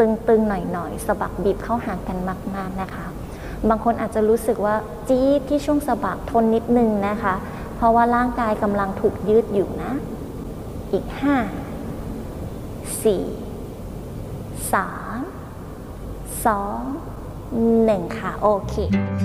ตึงๆหน่อยๆสะบักบีบเข้าหากันมากๆนะคะบางคนอาจจะรู้สึกว่าจี๊ดที่ช่วงสะบักทนนิดนึงนะคะเพราะว่าร่างกายกำลังถูกยืดอยู่นะอีก5 4 3 2 1ค่ะโอเค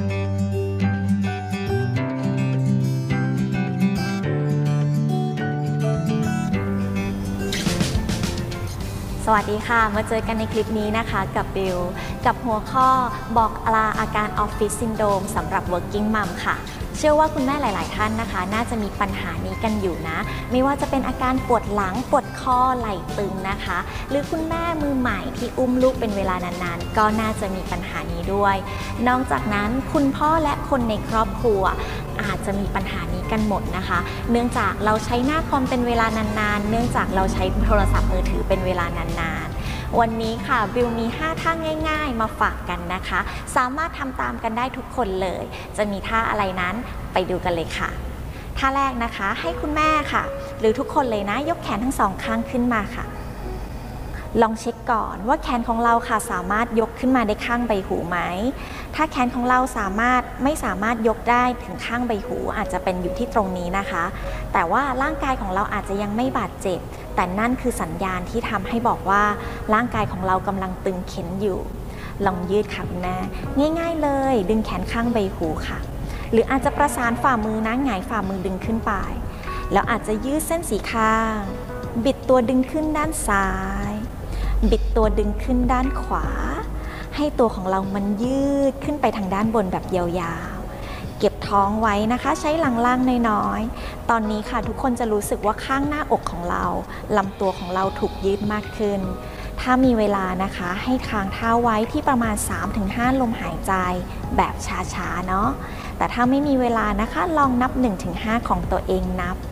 สวัสดีค่ะมาเจอกันในคลิปนี้นะคะกับบิวกับหัวข้อบอกลาอาการออฟฟิศซินโดรมสำหรับ working mom ค่ะเชื่อว่าคุณแม่หลายๆท่านนะคะน่าจะมีปัญหานี้กันอยู่นะไม่ว่าจะเป็นอาการปวดหลังปวดคอไหล่ตึงนะคะหรือคุณแม่มือใหม่ที่อุ้มลูกเป็นเวลานานๆก็น่าจะมีปัญหานี้ด้วยนอกจากนั้นคุณพ่อและคนในครอบครัวอาจจะมีปัญหานี้กันหมดนะคะเนื่องจากเราใช้หน้าคอมเป็นเวลานานๆเนื่องจากเราใช้โทรศัพท์มือถือเป็นเวลานานๆวันนี้ค่ะบิวมี5ท่าง่ายๆมาฝากกันนะคะสามารถทำตามกันได้ทุกคนเลยจะมีท่าอะไรนั้นไปดูกันเลยค่ะท่าแรกนะคะให้คุณแม่ค่ะหรือทุกคนเลยนะยกแขนทั้งสองข้างขึ้นมาค่ะลองเช็คก่อนว่าแขนของเราค่ะสามารถยกขึ้นมาได้ข้างใบหูไหมถ้าแขนของเราไม่สามารถยกได้ถึงข้างใบหูอาจจะเป็นอยู่ที่ตรงนี้นะคะแต่ว่าร่างกายของเราอาจจะยังไม่บาดเจ็บแต่นั่นคือสัญญาณที่ทำให้บอกว่าร่างกายของเรากำลังตึงเข็นอยู่ลองยืดค่ะคุณแม่ง่ายๆเลยดึงแขนข้างใบหูค่ะหรืออาจจะประสานฝ่ามือนะหงายฝ่ามือดึงขึ้นไปแล้วอาจจะยืดเส้นสีข้างบิดตัวดึงขึ้นด้านซ้ายบิดตัวดึงขึ้นด้านขวาให้ตัวของเรามันยืดขึ้นไปทางด้านบนแบบยาวๆเก็บท้องไว้นะคะใช้หลังล่างน้อยๆตอนนี้ค่ะทุกคนจะรู้สึกว่าข้างหน้าอกของเราลำตัวของเราถูกยืดมากขึ้นถ้ามีเวลานะคะให้ค้างเท้าไว้ที่ประมาณ 3-5 ลมหายใจแบบช้าๆเนาะแต่ถ้าไม่มีเวลานะคะลองนับ 1-5 ของตัวเองนับ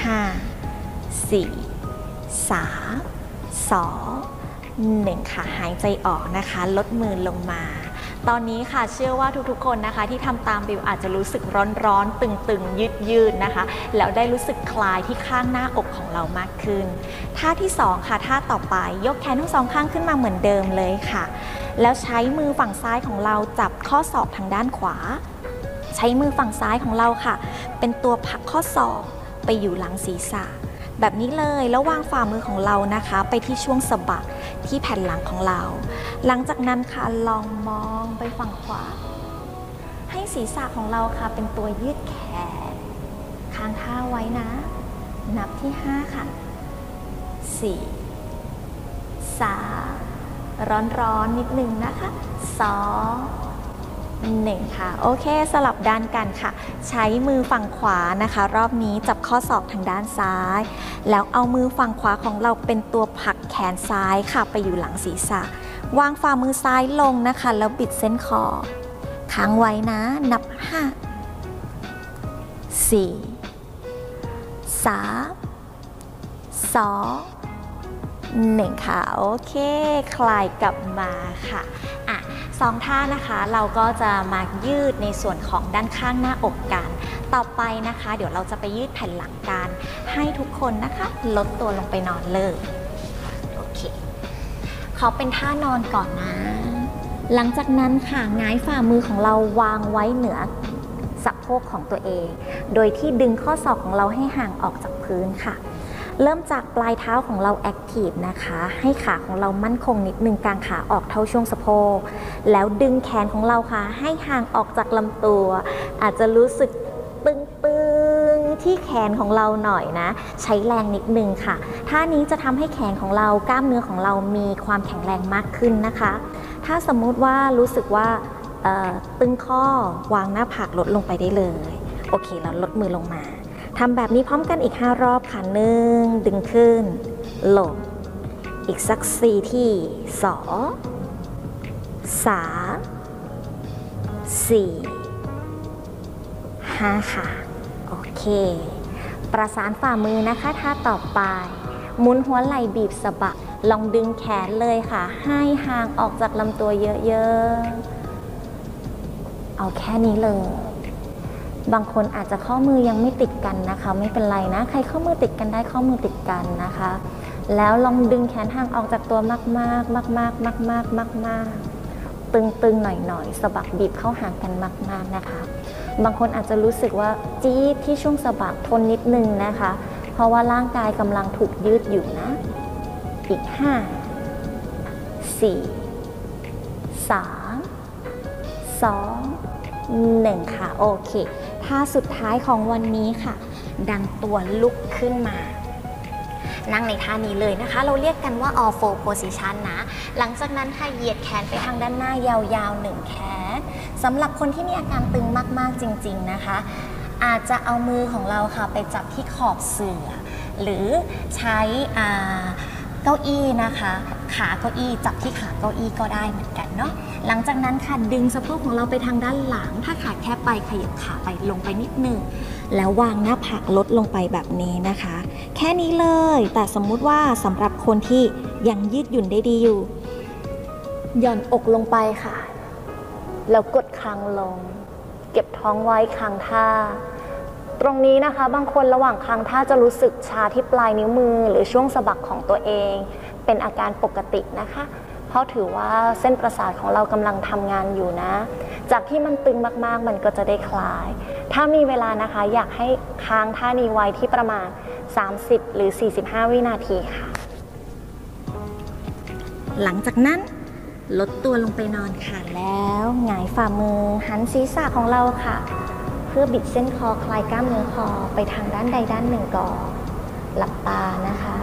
5 4 3 2 1ค่ะหายใจออกนะคะลดมือลงมาตอนนี้ค่ะเชื่อว่าทุกๆคนนะคะที่ทำตามบิวอาจจะรู้สึกร้อนๆตึงๆยืดๆนะคะแล้วได้รู้สึกคลายที่ข้างหน้าอกของเรามากขึ้นท่าที่2ค่ะท่าต่อไปยกแขนทั้งสองข้างขึ้นมาเหมือนเดิมเลยค่ะแล้วใช้มือฝั่งซ้ายของเราจับข้อศอกทางด้านขวาใช้มือฝั่งซ้ายของเราค่ะเป็นตัวผลักข้อศอกไปอยู่หลังศีรษะแบบนี้เลยแล้ววางฝ่ามือของเรานะคะไปที่ช่วงสะบักที่แผ่นหลังของเราหลังจากนั้นค่ะลองมองไปฝั่งขวาให้ศีรษะของเราค่ะเป็นตัวยืดแขนค้างท่าไว้นะนับที่5ค่ะ4 3ร้อนนิดนึงนะคะ2-1ค่ะโอเคสลับด้านกันค่ะใช้มือฝั่งขวานะคะรอบนี้จับข้อศอกทางด้านซ้ายแล้วเอามือฝั่งขวาของเราเป็นตัวผลักแขนซ้ายค่ะไปอยู่หลังศีรษะวางฝ่ามือซ้ายลงนะคะแล้วบิดเส้นคอค้างไว้นะนับ5 4 3 2 1ค่ะโอเคคลายกลับมาค่ะ2 ท่านะคะเราก็จะมายืดในส่วนของด้านข้างหน้าอกกันต่อไปนะคะเดี๋ยวเราจะไปยืดแผ่นหลังกันให้ทุกคนนะคะลดตัวลงไปนอนเลยโอเคขอเป็นท่านอนก่อนนะหลังจากนั้นค่ะหงายฝ่ามือของเราวางไว้เหนือสะโพกของตัวเองโดยที่ดึงข้อศอกของเราให้ห่างออกจากพื้นค่ะเริ่มจากปลายเท้าของเราแอคทีฟนะคะให้ขาของเรามั่นคงนิดนึงกางขาออกเท่าช่วงสะโพกแล้วดึงแขนของเราค่ะให้ห่างออกจากลำตัวอาจจะรู้สึกตึงๆที่แขนของเราหน่อยนะใช้แรงนิดนึงค่ะท่านี้จะทำให้แขนของเรากล้ามเนื้อของเรามีความแข็งแรงมากขึ้นนะคะถ้าสมมุติว่ารู้สึกว่าตึงข้อวางหน้าผากลดลงไปได้เลยโอเคเราลดมือลงมาทำแบบนี้พร้อมกันอีก5 รอบค่ะ1ดึงขึ้นลงอีกสัก4 ที่2 3 4 5ค่ะโอเคประสานฝ่ามือนะคะท่าต่อไปหมุนหัวไหล่บีบสะบักลองดึงแขนเลยค่ะให้ห่างออกจากลำตัวเยอะๆเอาแค่นี้เลยบางคนอาจจะข้อมือยังไม่ติดกันนะคะไม่เป็นไรนะใครข้อมือติดกันได้ข้อมือติดกันนะคะแล้วลองดึงแขนห่างออกจากตัวมากๆมากๆมากๆมากๆตึงๆหน่อยๆสะบักบีบเข้าหากันมากๆนะคะบางคนอาจจะรู้สึกว่าจี๊ดที่ช่วงสะบักทนนิดนึงนะคะเพราะว่าร่างกายกำลังถูกยืดอยู่นะอีก5 4 3 2 1ค่ะโอเคท่าสุดท้ายของวันนี้ค่ะดันตัวลุกขึ้นมานั่งในท่านี้เลยนะคะเราเรียกกันว่า all four position นะหลังจากนั้นค่ะเหยียดแขนไปทางด้านหน้ายาวๆ1แขนสำหรับคนที่มีอาการตึงมากๆจริงๆนะคะอาจจะเอามือของเราค่ะไปจับที่ขอบเสื่อหรือใช้เก้าอี้นะคะขาเก้าอี้จับที่ขาเก้าอี้ก็ได้เหมือนกันเนาะหลังจากนั้นค่ะดึงสะโพกของเราไปทางด้านหลังถ้าขาแคบไปขยับขาไปลงไปนิดนึงแล้ววางหน้าผากลดลงไปแบบนี้นะคะแค่นี้เลยแต่สมมุติว่าสำหรับคนที่ยังยืดหยุ่นได้ดีอยู่หย่อนอกลงไปค่ะแล้วกดคางลงเก็บท้องไว้คางท่าตรงนี้นะคะบางคนระหว่างคางท่าจะรู้สึกชาที่ปลายนิ้วมือหรือช่วงสะบักของตัวเองเป็นอาการปกตินะคะเพราะถือว่าเส้นประสาทของเรากำลังทำงานอยู่นะจากที่มันตึงมากๆมันก็จะได้คลายถ้ามีเวลานะคะอยากให้ค้างท่านี้ไว้ที่ประมาณ30หรือ45วินาทีค่ะหลังจากนั้นลดตัวลงไปนอนค่ะแล้วหงายฝ่ามือหันศีรษะของเราค่ะเพื่อบิดเส้นคอคลายกล้ามเนื้อคอไปทางด้านใดด้านหนึ่งก่อนหลับตานะคะ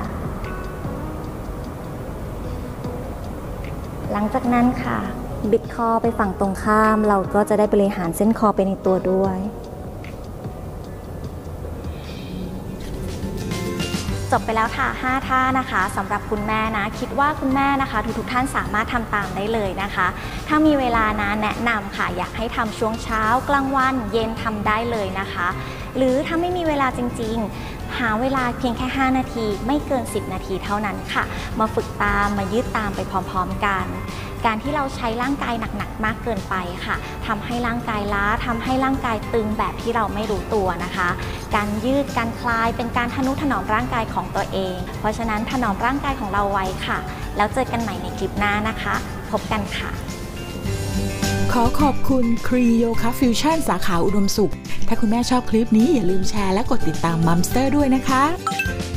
หลังจากนั้นค่ะบิดคอไปฝั่งตรงข้ามเราก็จะได้บริหารเส้นคอไปในตัวด้วยจบไปแล้วค่ะ5ท่านะคะสำหรับคุณแม่นะคิดว่าคุณแม่นะคะทุกท่านสามารถทำตามได้เลยนะคะถ้ามีเวลานะแนะนำค่ะอยากให้ทำช่วงเช้ากลางวันเย็นทำได้เลยนะคะหรือถ้าไม่มีเวลาจริงๆหาเวลาเพียงแค่5นาทีไม่เกิน10นาทีเท่านั้นค่ะมาฝึกตามมายืดตามไปพร้อมๆกันการที่เราใช้ร่างกายหนักๆมากเกินไปค่ะทำให้ร่างกายล้าทำให้ร่างกายตึงแบบที่เราไม่รู้ตัวนะคะการยืดการคลายเป็นการทนุถนอมร่างกายของตัวเองเพราะฉะนั้นถนอมร่างกายของเราไว้ค่ะแล้วเจอกันใหม่ในคลิปหน้านะคะพบกันค่ะขอขอบคุณครีโยคะฟิวชั่นสาขาอุดมสุขถ้าคุณแม่ชอบคลิปนี้อย่าลืมแชร์และกดติดตามมัมสเตอร์ด้วยนะคะ